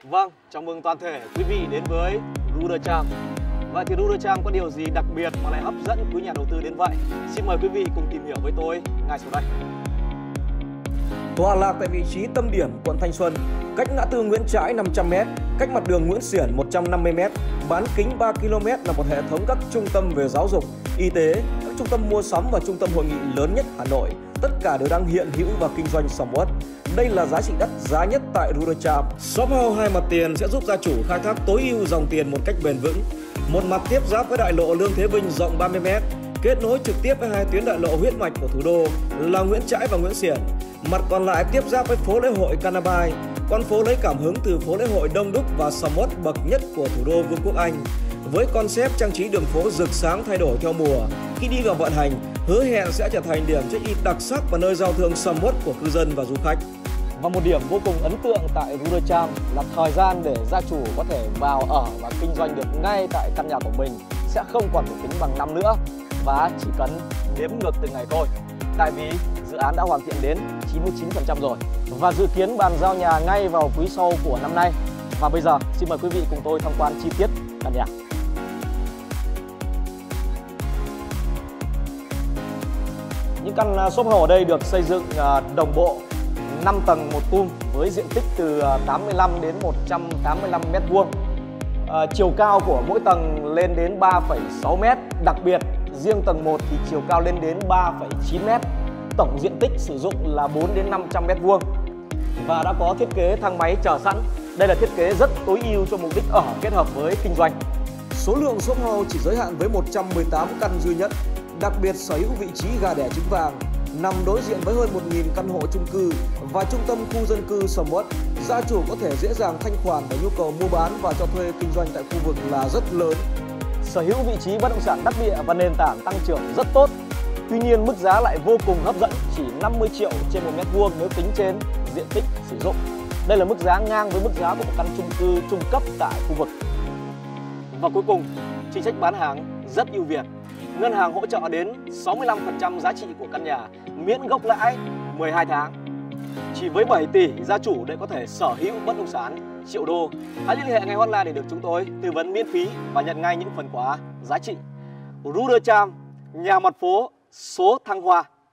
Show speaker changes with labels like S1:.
S1: Vâng, chào mừng toàn thể quý vị đến với Rudercham. Vậy thì Rudercham có điều gì đặc biệt mà lại hấp dẫn quý nhà đầu tư đến vậy? Xin mời quý vị cùng tìm hiểu với tôi ngay sau đây.
S2: Tọa lạc tại vị trí tâm điểm quận Thanh Xuân, cách ngã tư Nguyễn Trãi 500m, cách mặt đường Nguyễn Xiển 150m, bán kính 3 km là một hệ thống các trung tâm về giáo dục, y tế, các trung tâm mua sắm và trung tâm hội nghị lớn nhất Hà Nội. Tất cả đều đang hiện hữu và kinh doanh sầm uất. Đây là giá trị đất giá nhất tại Rudercham. Shop House hai mặt tiền sẽ giúp gia chủ khai thác tối ưu dòng tiền một cách bền vững. Một mặt tiếp giáp với đại lộ Lương Thế Vinh rộng 30m, kết nối trực tiếp với hai tuyến đại lộ huyết mạch của thủ đô là Nguyễn Trãi và Nguyễn Xiển. Mặt còn lại tiếp giáp với phố lễ hội Canabai, con phố lấy cảm hứng từ phố lễ hội đông đúc và sầm uất bậc nhất của thủ đô Vương quốc Anh. Với concept trang trí đường phố rực sáng thay đổi theo mùa, khi đi vào vận hành, hứa hẹn sẽ trở thành điểm check-in đặc sắc và nơi giao thương sầm uất của cư dân và du khách.
S1: Và một điểm vô cùng ấn tượng tại Rudercham là thời gian để gia chủ có thể vào ở và kinh doanh được ngay tại căn nhà của mình sẽ không còn phải tính bằng năm nữa, và chỉ cần đếm ngược từng ngày thôi. Tại vì dự án đã hoàn thiện đến 99% rồi và dự kiến bàn giao nhà ngay vào quý sau của năm nay. Và bây giờ xin mời quý vị cùng tôi tham quan chi tiết căn nhà. Những căn shop house ở đây được xây dựng đồng bộ 5 tầng một tum với diện tích từ 85 đến 185 m². Chiều cao của mỗi tầng lên đến 3,6 m. Đặc biệt riêng tầng 1 thì chiều cao lên đến 3,9 m. Tổng diện tích sử dụng là 4 đến 500 m². Và đã có thiết kế thang máy chờ sẵn. Đây là thiết kế rất tối ưu cho mục đích ở kết hợp với kinh doanh.
S2: Số lượng shop house chỉ giới hạn với 118 căn duy nhất. Đặc biệt sở hữu vị trí gà đẻ trứng vàng, nằm đối diện với hơn 1.000 căn hộ chung cư và trung tâm khu dân cư sầm uất. Gia chủ có thể dễ dàng thanh khoản để nhu cầu mua bán và cho thuê kinh doanh tại khu vực là rất lớn.
S1: Sở hữu vị trí bất động sản đắc địa và nền tảng tăng trưởng rất tốt. Tuy nhiên mức giá lại vô cùng hấp dẫn, chỉ 50 triệu trên 1 m² nếu tính trên diện tích sử dụng. Đây là mức giá ngang với mức giá của một căn chung cư trung cấp tại khu vực. Và cuối cùng, chính sách bán hàng rất ưu việt. Ngân hàng hỗ trợ đến 65% giá trị của căn nhà, miễn gốc lãi 12 tháng. Chỉ với 7 tỷ, gia chủ để có thể sở hữu bất động sản triệu đô. Hãy liên hệ ngay hotline để được chúng tôi tư vấn miễn phí và nhận ngay những phần quà giá trị. Rudercham, nhà mặt phố, số thăng hoa.